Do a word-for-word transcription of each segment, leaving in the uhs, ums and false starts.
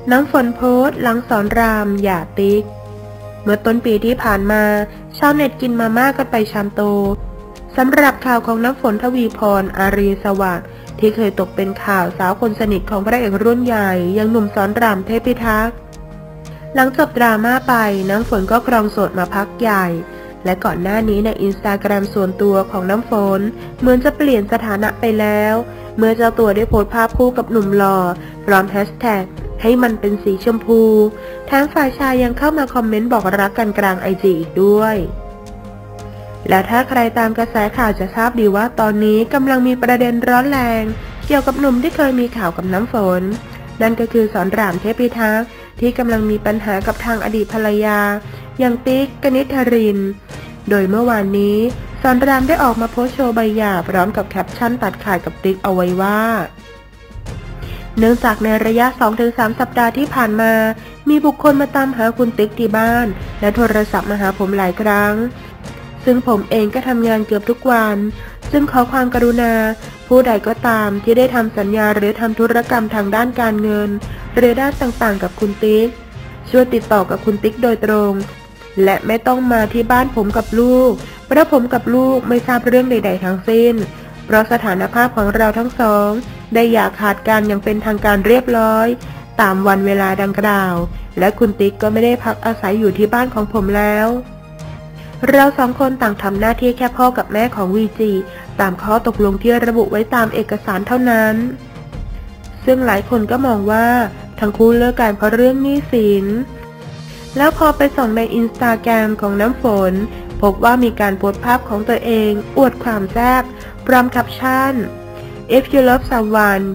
น้ำฝนโพสต์หลังสอนรามหย่าติ๊กเมื่อต้นปีที่ผ่านมาชาวเน็ตกินมาม่ากันไปชามโตสำหรับข่าวของน้ำฝนทวีพรอารีสวัสดิ์ที่เคยตกเป็นข่าวสาวคนสนิทของพระเอกรุ่นใหญ่อย่างหนุ่มสอนรามเทพิทักษ์หลังจบดราม่าไปน้ำฝนก็ครองโสดมาพักใหญ่และก่อนหน้านี้ในอินสตาแกรมส่วนตัวของน้ำฝนเหมือนจะเปลี่ยนสถานะไปแล้วเมื่อเจ้าตัวได้โพสต์ภาพคู่กับหนุ่มหล่อพร้อมแฮชแท็กให้มันเป็นสีชมพูทั้งฝ่ายชายยังเข้ามาคอมเมนต์บอกรักกันกลางไอจีอีกด้วยและถ้าใครตามกระแสข่าวจะทราบดีว่าตอนนี้กำลังมีประเด็นร้อนแรงเกี่ยวกับหนุ่มที่เคยมีข่าวกับน้ำฝนนั่นก็คือสอนรามเทพิทักษ์ที่กำลังมีปัญหากับทางอดีตภรรยาอย่างติ๊กกนิษฐรินโดยเมื่อวานนี้สอนรามได้ออกมาโพสต์โชว์ใบหย่าพร้อมกับแคปชั่นตัดขาดกับติ๊กเอาไว้ว่าเนื่องจากในระยะ สองถึงสาม สัปดาห์ที่ผ่านมามีบุคคลมาตามหาคุณติ๊กที่บ้านและโทรศัพท์มาหาผมหลายครั้งซึ่งผมเองก็ทำงานเกือบทุกวันจึงขอความกรุณาผู้ใดก็ตามที่ได้ทำสัญญาหรือทำธุรกรรมทางด้านการเงินหรือด้านต่างๆกับคุณติ๊กช่วยติดต่อกับคุณติ๊กโดยตรงและไม่ต้องมาที่บ้านผมกับลูกเพราะผมกับลูกไม่ทราบเรื่องใดๆทั้งสิ้นเพราะสถานภาพของเราทั้งสองได้อย่าขาดกันอย่างเป็นทางการเรียบร้อยตามวันเวลาดังกล่าวและคุณติ๊กก็ไม่ได้พักอาศัยอยู่ที่บ้านของผมแล้วเราสองคนต่างทำหน้าที่แค่พ่อกับแม่ของวีจีตามข้อตกลงที่ระบุไว้ตามเอกสารเท่านั้นซึ่งหลายคนก็มองว่าทั้งคู่เลิกกันเพราะเรื่องหนี้สินแล้วพอไปส่องในอินสตาแกรมของน้ำฝนพบว่ามีการโพสต์ภาพของตัวเองอวดความแซ่บพร้อมแคปชั่น If you love someone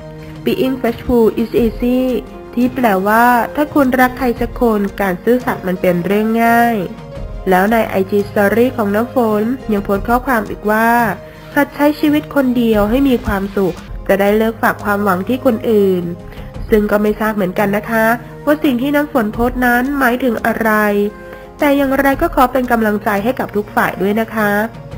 being faithful is easy ที่แปลว่าถ้าคุณรักใครสักคนการซื่อสัตย์มันเป็นเรื่องง่ายแล้วใน ไอ จี Story ของน้ำฝนยังโพสต์ข้อความอีกว่าหัดใช้ชีวิตคนเดียวให้มีความสุขจะได้เลิกฝากความหวังที่คนอื่นซึ่งก็ไม่ทราบเหมือนกันนะคะว่าสิ่งที่น้ำฝนโพสต์นั้นหมายถึงอะไรแต่อย่างไรก็ขอเป็นกำลังใจให้กับทุกฝ่ายด้วยนะคะ